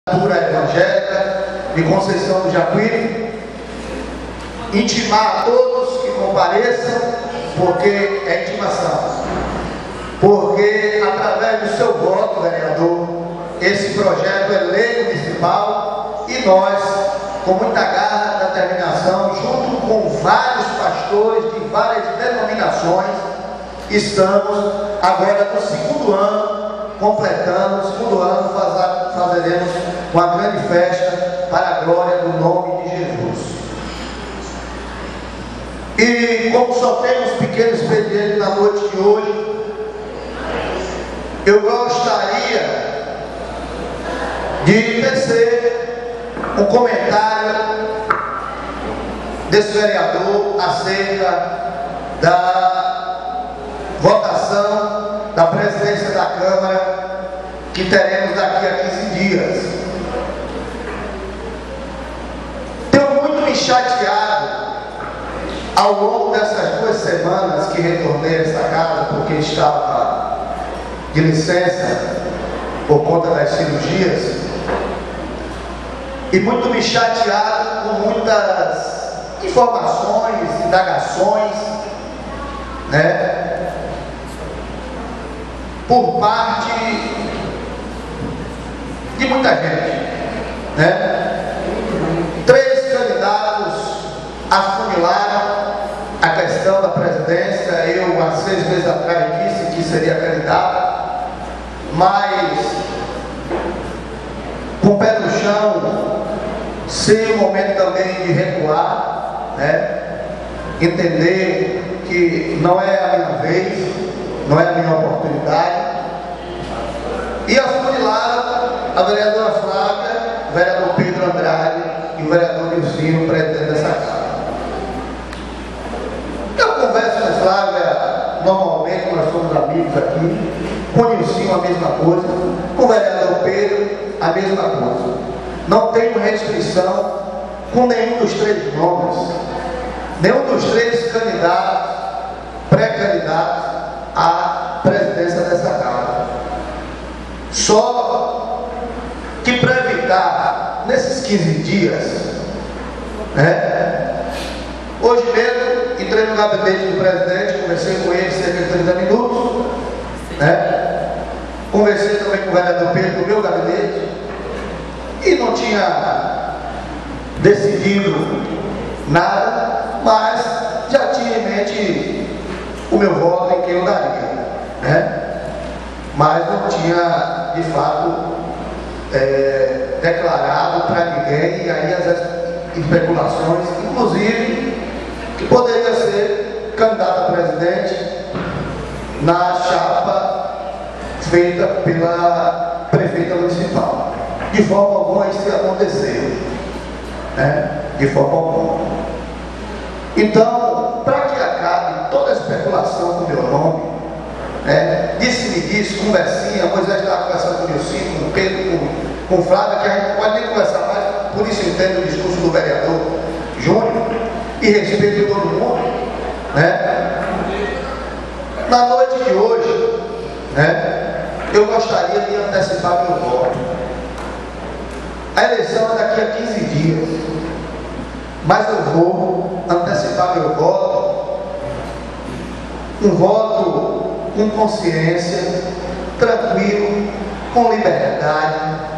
Evangélica de Conceição do Jacuípe, intimar a todos que compareçam, porque é intimação, porque através do seu voto, vereador, esse projeto é lei municipal e nós, com muita garra e determinação, junto com vários pastores de várias denominações, estamos agora no segundo ano, completando o segundo ano, fazeremos uma grande festa para a glória do nome de Jesus. E como só temos pequenos expediente na noite de hoje, eu gostaria de tecer um comentário desse vereador acerca da votação da presidência da Câmara que teremos daqui a 15 dias. Tenho muito me chateado ao longo dessas 2 semanas que retornei a essa casa, porque estava de licença por conta das cirurgias, e muito me chateado com muitas informações, indagações, por parte de muita gente, 3 candidatos afunilaram a questão da presidência. Eu, há 6 meses atrás, disse que seria candidato, mas com o pé no chão, sem o momento também de recuar, entender que não é a minha vez, não é a minha oportunidade, e afunilaram a vereadora Flávia, o vereador Pedro Andrade e o vereador Nilcino, presidente dessa casa. Eu converso com a Flávia normalmente, nós somos amigos aqui, com o Nilcino a mesma coisa, com o vereador Pedro a mesma coisa. Não tenho restrição com nenhum dos 3 nomes, nenhum dos 3 candidatos, pré-candidatos à presidência dessa Câmara. Só que para evitar, nesses 15 dias, hoje mesmo entrei no gabinete do presidente, conversei com ele cerca de 30 minutos, conversei também com o vereador Pedro no meu gabinete, e não tinha decidido nada, mas já tinha em mente o meu voto em quem eu daria, mas não tinha de fato declarado para ninguém, e aí as especulações, inclusive que poderia ser candidato a presidente na chapa feita pela prefeita municipal. De forma alguma isso aconteceu, de forma alguma. Então, para que acabe toda a especulação com o meu nome, disse-me, conversinha, Moisés estava conversando com o Nilcino, com o Pedro, com o Flávio, que a gente não pode nem conversar mais, por isso eu entendo o discurso do vereador Júnior, e respeito todo mundo, Na noite de hoje, eu gostaria de antecipar meu voto. A eleição é daqui a 15 dias, mas eu vou antecipar meu voto, um voto com consciência, tranquilo, com liberdade.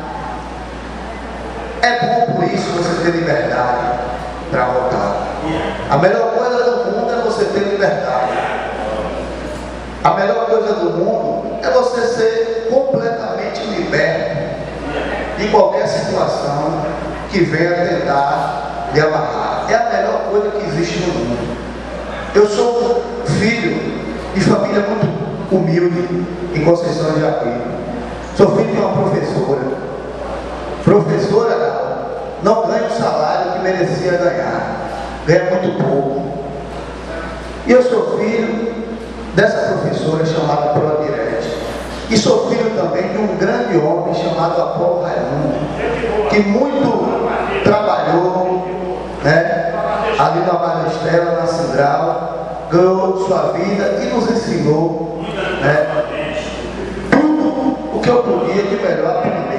É bom por isso você ter liberdade para votar. A melhor coisa do mundo é você ter liberdade. A melhor coisa do mundo é você ser completamente liberto de qualquer situação que venha tentar lhe amarrar. É a melhor coisa que existe no mundo. Eu sou filho de família muito humilde em Conceição do Jacuípe. Sou filho de uma professora. Professora não ganha o salário que merecia ganhar. Ganha muito pouco. E eu sou filho dessa professora chamada Prodirete. E sou filho também de um grande homem chamado Apolo Raimundo, que muito trabalhou, ali na Maristela, na Cidral, ganhou sua vida e nos ensinou, tudo o que eu podia de melhor aprender.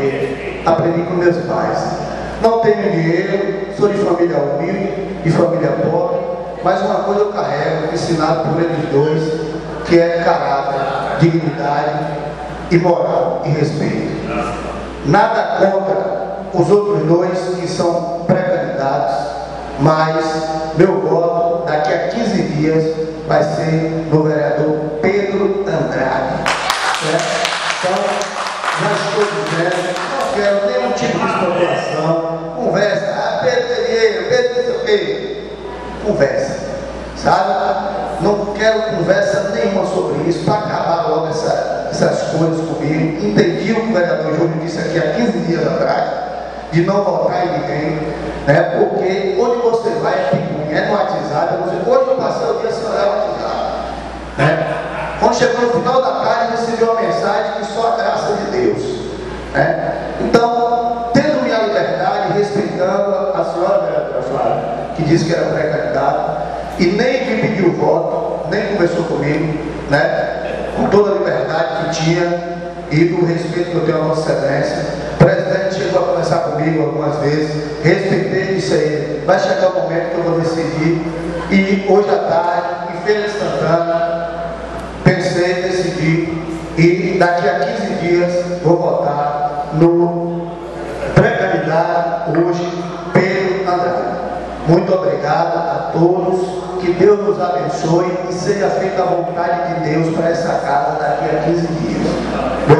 quê? Aprendi com meus pais. Não tenho dinheiro, sou de família humilde, de família pobre, mas uma coisa eu carrego, ensinado por eles dois, que é caráter, dignidade e moral e respeito. Nada contra os outros dois que são pré-candidatos, mas meu voto daqui a 15 dias vai ser no vereador Pedro Andrade. Então, já estou dizendo, não quero nenhum tipo de especulação, conversa, Pedro tem dinheiro, Pedro não sei o quê, conversa, sabe? Não quero conversa nenhuma sobre isso, para acabar logo essas coisas comigo. Entendi o que o vereador Júnior disse aqui há 15 dias atrás, de não votar em ninguém, né? Porque onde você vai é picuinha, é no WhatsApp. Hoje eu passei o dia sem olhar o WhatsApp, né? Quando chegou no final da tarde, recebi uma mensagem que só a graça de Deus, né? Então, tendo minha liberdade, respeitando a senhora vereadora Flávia, que disse que era pré-candidata, e nem me pediu voto, nem conversou comigo, né? Com toda a liberdade que tinha e do respeito que eu tenho à Vossa Excelência. O presidente chegou a conversar comigo algumas vezes, respeitei isso aí. Vai chegar o momento que eu vou decidir. E hoje à tarde, em Feira de Santana, pensei, decidi, e daqui a 15 dias vou votar no pré-candidato hoje, Pedro Andrade. Muito obrigado a todos. Que Deus nos abençoe e seja feita a vontade de Deus para essa casa daqui a 15 dias.